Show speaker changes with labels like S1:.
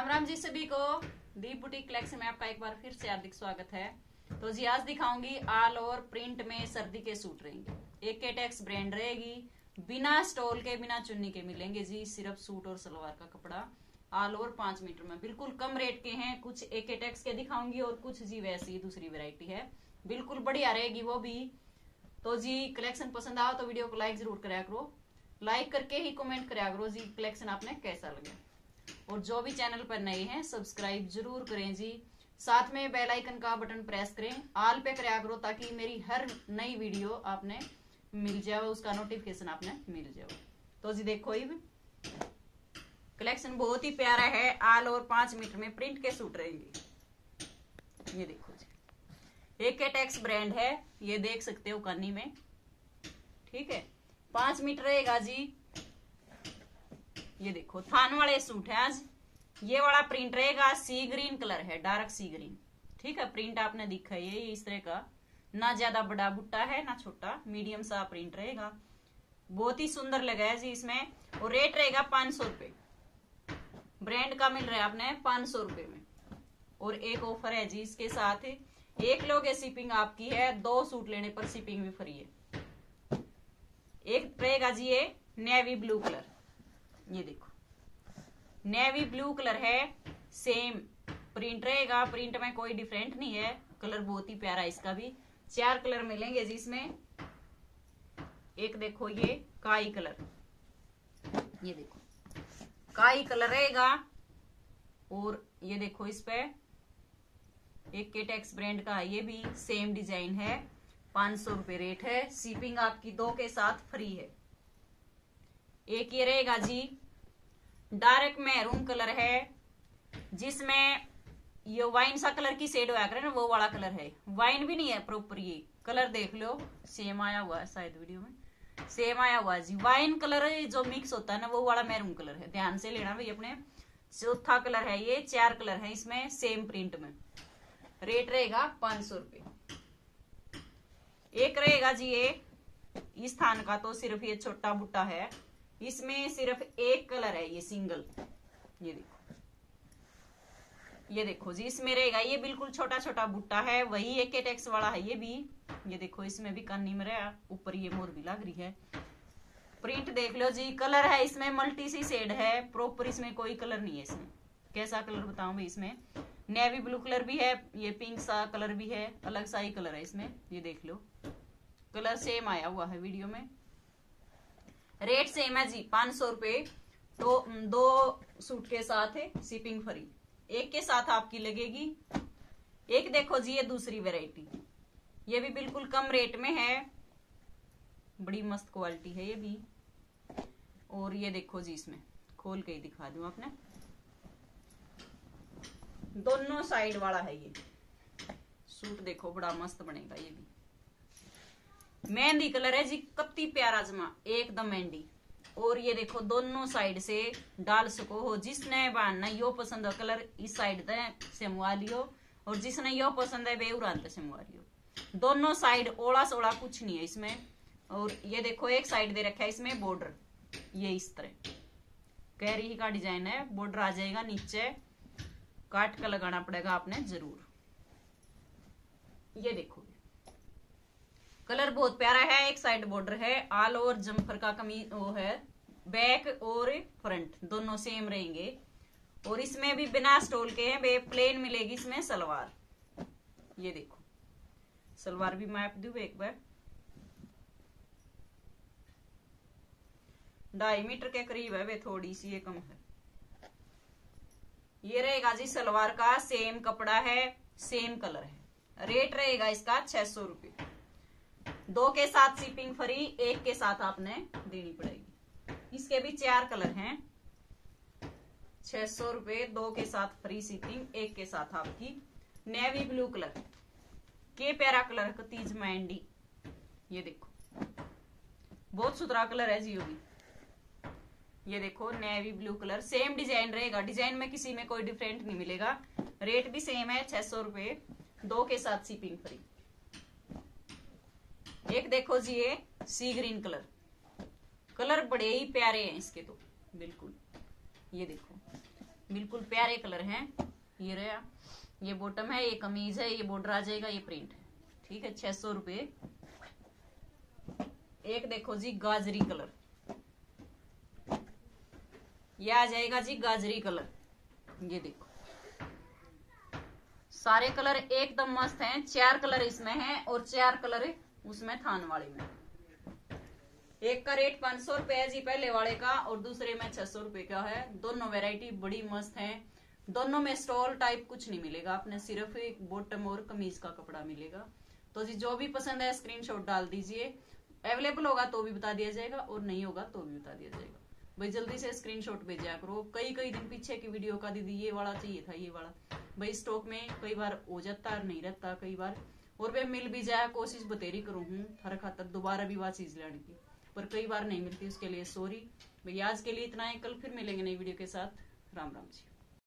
S1: राम राम जी सभी को। दीप boutique collection में आपका एक बार फिर से हार्दिक स्वागत है। तो जी आज दिखाऊंगी ऑल ओवर प्रिंट में सर्दी के सूट रहेंगे। एक केटेक्स ब्रांड रहेगी, बिना स्टोल के बिना चुन्नी के मिलेंगे जी। सिर्फ सूट और सलवार का कपड़ा ऑल ओवर 5 मीटर में बिल्कुल कम रेट के हैं। कुछ एक केटेक्स के दिखाऊंगी और कुछ जी वैसी दूसरी वेरायटी है, बिल्कुल बढ़िया रहेगी वो भी। तो जी कलेक्शन पसंद आओ तो वीडियो को लाइक जरूर कराया करो, लाइक करके ही कमेंट कराया करो जी कलेक्शन आपने कैसा लगा। और जो भी चैनल पर नए हैं सब्सक्राइब जरूर करें जी। साथ में बेल आइकन का बटन प्रेस करें, ऑल पे कराया करो ताकि मेरी हर नई वीडियो आपने मिल जाए, उसका नोटिफिकेशन आपने मिल जाए। तो जी देखो ये कलेक्शन बहुत ही प्यारा है। ऑल ओवर 5 मीटर में प्रिंट के सूट रहेंगे। ये देखो जी, एक केटेक्स ब्रांड है, ये देख सकते हो कन्नी में, ठीक है। 5 मीटर रहेगा जी। ये देखो थान वाले सूट है। आज ये वाला प्रिंट रहेगा, सी ग्रीन कलर है, डार्क सी ग्रीन, ठीक है। प्रिंट आपने दिखा है ये इस तरह का, ना ज्यादा बड़ा बुट्टा है ना छोटा, मीडियम सा प्रिंट रहेगा। बहुत ही सुंदर लगा है जी इसमें। और रेट रहेगा 500 रुपए, ब्रांड का मिल रहा है आपने 500 रुपए में। और एक ऑफर है जी इसके साथ, एक लोगे शिपिंग आपकी है, 2 सूट लेने पर शिपिंग भी फ्री है। एक रहेगा जी ये नेवी ब्लू कलर, ये देखो नेवी ब्लू कलर है, सेम प्रिंट रहेगा, प्रिंट में कोई डिफरेंट नहीं है। कलर बहुत ही प्यारा है इसका भी। 4 कलर मिलेंगे जी इसमें। एक देखो ये काई कलर, ये देखो काई कलर रहेगा। और ये देखो इस पे एक केटेक्स ब्रांड का है, ये भी सेम डिजाइन है। 500 रुपए रेट है, शिपिंग आपकी 2 के साथ फ्री है। एक ये रहेगा जी डार्क मैरून कलर है, जिसमें ये वाइन सा कलर की शेड होया करे ना, वो वाला कलर है। वाइन भी नहीं है प्रॉपर, ये कलर देख लो सेम आया हुआ है, शायद वीडियो में सेम आया हुआ है जी। वाइन कलर जो मिक्स होता है ना, वो वाला मैरून कलर है, ध्यान से लेना भाई अपने। चौथा कलर है ये, 4 कलर है इसमें सेम प्रिंट में। रेट रहेगा 500 रुपए। एक रहेगा जी ये इस थान का, तो सिर्फ ये छोटा बुट्टा है, इसमें सिर्फ एक कलर है, ये सिंगल। ये देखो जी इसमें रहेगा, ये बिल्कुल छोटा छोटा बुट्टा है, वही एक केटेक्स वाला है ये भी। ये देखो इसमें भी कन्नी में रहा, ऊपर ये मोर भी लग रही है। प्रिंट देख लो जी, कलर है इसमें मल्टी सी शेड है, प्रॉपर इसमें कोई कलर नहीं है। इसमें कैसा कलर बताऊं भाई, इसमें नेवी ब्लू कलर भी है, ये पिंक सा कलर भी है, अलग सा ही कलर है इसमें। ये देख लो कलर सेम आया हुआ है वीडियो में। रेट सेम है जी 500 रुपए। तो 2 सूट के साथ है शिपिंग फ्री, एक के साथ आपकी लगेगी। एक देखो जी ये दूसरी वैरायटी, ये भी बिल्कुल कम रेट में है, बड़ी मस्त क्वालिटी है ये भी। और ये देखो जी इसमें खोल के ही दिखा दूं आपने, दोनों साइड वाला है ये सूट। देखो बड़ा मस्त बनेगा ये भी। मेहंदी कलर है जी, कत्ती प्यारा जमा एकदम मेहंदी। और ये देखो दोनों साइड से डाल सको हो, जिसने बांधना यो पसंद है कलर इस साइड से मुआ लियो, और जिसने यो पसंद है बेउरान से मुआ लियो। दोनों साइड ओला सोला कुछ नहीं है इसमें। और ये देखो एक साइड दे रखा है इसमें बॉर्डर, ये इस तरह कैरी का डिजाइन है, बॉर्डर आ जाएगा नीचे, काट कर लगाना पड़ेगा आपने जरूर। ये देखो कलर बहुत प्यारा है, एक साइड बॉर्डर है, ऑल ओवर जम्फर का कमीज वो है, बैक और फ्रंट दोनों सेम रहेंगे। और इसमें भी बिना स्टोल के हैं, प्लेन मिलेगी इसमें सलवार। ये देखो सलवार भी मैप दूं एक बार, 2.5 मीटर के करीब है, वे थोड़ी सी ये कम है। ये रहेगा जी सलवार का, सेम कपड़ा है, सेम कलर है। रेट रहेगा इसका 600 रुपये। 2 के साथ शिपिंग फ्री, एक के साथ आपने देनी पड़ेगी। इसके भी 4 कलर हैं। 600 रुपये, 2 के साथ फ्री शिपिंग, एक के साथ आपकी। नेवी ब्लू कलर के प्यारा कलर का तीज मैंडी, ये देखो बहुत सुथरा कलर है जी भी। ये देखो navy blue colour, same design रहेगा, डिजाइन में किसी में कोई डिफरेंट नहीं मिलेगा। रेट भी सेम है 600 रुपये, 2 के साथ शिपिंग फ्री। एक देखो जी ये सी ग्रीन कलर, कलर बड़े ही प्यारे हैं इसके तो बिल्कुल। ये देखो बिल्कुल प्यारे कलर हैं। ये रहा, ये बॉटम है, ये कमीज है, ये बॉर्डर आ जाएगा, ये प्रिंट है। ठीक है, 600 रुपये। एक देखो जी गाजरी कलर, ये आ जाएगा जी गाजरी कलर। ये देखो सारे कलर एकदम मस्त हैं। 4 कलर इसमें हैं और 4 कलर उसमें थान वाले में। एक का रेट 500 रुपए है जी पहले वाले का, और दूसरे में 600 रुपए का है। दोनों वैरायटी बड़ी मस्त हैं। दोनों में स्टॉल टाइप कुछ नहीं मिलेगा आपने, सिर्फ एक बॉटम और कमीज का कपड़ा मिलेगा। तो जी जो भी पसंद है स्क्रीनशॉट डाल दीजिए। अवेलेबल होगा तो भी बता दिया जाएगा और नहीं होगा तो भी बता दिया जाएगा। भाई जल्दी से स्क्रीनशॉट भेजा करो। कई दिन पीछे की वीडियो का दीदी ये वाला चाहिए था, ये वाला भाई स्टॉक में कई बार हो जाता है, नहीं रहता कई बार, और वे मिल भी जाए कोशिश बतेरी करूँ हूँ हर खातर दोबारा भी वह चीज लेने की, पर कई बार नहीं मिलती, उसके लिए सॉरी। भाई आज के लिए इतना है, कल फिर मिलेंगे नई वीडियो के साथ। राम राम जी।